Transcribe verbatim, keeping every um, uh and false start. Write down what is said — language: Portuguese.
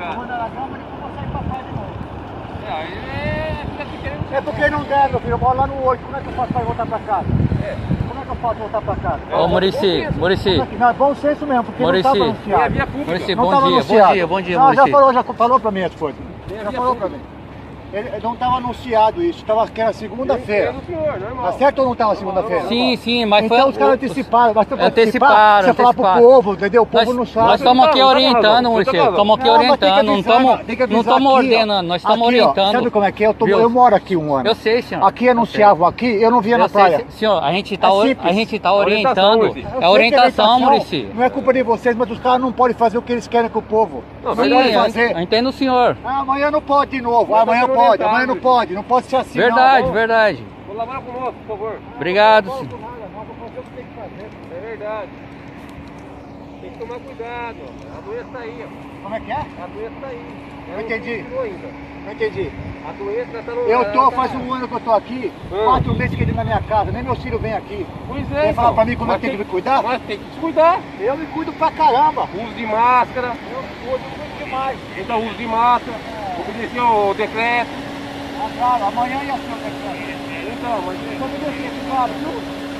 cá. Vou na grama e vou sair pra praia de novo. É, aí é... fica aqui querendo... É porque não der, meu filho. Eu moro lá no oito. Como é que eu faço pra voltar pra casa? É. Como é que eu posso voltar pra casa? Ô, Muricy, Muricy. Não, é bom senso mesmo, porque Muricy. não tava É a anunciado. via pública. Muricy, Não bom tava dia, bom anunciado. dia, bom dia, Não, já Muricy. falou, já falou pra mim as coisas. Tem a Já via falou pra pública. mim. Ele ele não estava anunciado isso, tava, que era segunda-feira. Eu entendo o senhor, normal. Tá certo ou não estava segunda-feira? Sim, sim, mas foi... Então os caras anteciparam, mas pra Anteciparam, você falar pro anteciparam. povo, entendeu? O povo Nós, não sabe. nós estamos aqui Não, não tá orientando, falando, Muricy. não tá Estamos aqui Não, mas tem que orientando, não avisar, estamos tem que não avisar estamos aqui, ó. ordenando, nós estamos Aqui, ó, orientando. sabe como é que é? Eu, tô, Viu? eu moro aqui um ano. Eu sei, senhor. Aqui anunciavam aqui, eu não via Eu na sei, praia. se- senhor, a gente está É simples. a gente tá Orientação, orientando. Muricy. Eu É sei que orientação, Muricy. Não é culpa de vocês, mas os caras não podem fazer o que eles querem com o povo. Não, Não Sim, podem eu fazer. eu entendo o senhor. Ah, amanhã não pode de novo, Nós amanhã estamos pode, orientados, amanhã não Muricy. pode, não pode ser assim Verdade, não. verdade. Colabora conosco, por favor. Obrigado, Não, senhor. não, nada, não, vou fazer o que tem que fazer. É verdade. Tem que tomar cuidado, ó. A doença tá aí, ó. Como é que é? A doença tá aí. Não Ela entendi. tirou ainda. Não entendi. A doença tá no... Eu ela tô, tá- faz um ano que eu tô aqui, Hum. quatro meses que ele na minha casa, nem meu filho vem aqui. Pois é, Vem falar então. pra mim como é Mas que tem que me cuidar? Mas tem que se cuidar. Eu me cuido pra caramba. Uso de máscara. Eu cuido, cuido demais. Então, uso de máscara. Obedecer o decreto. Ah, claro, amanhã ia ser o decreto. Então, mas... Eu vou obedecer, claro, viu?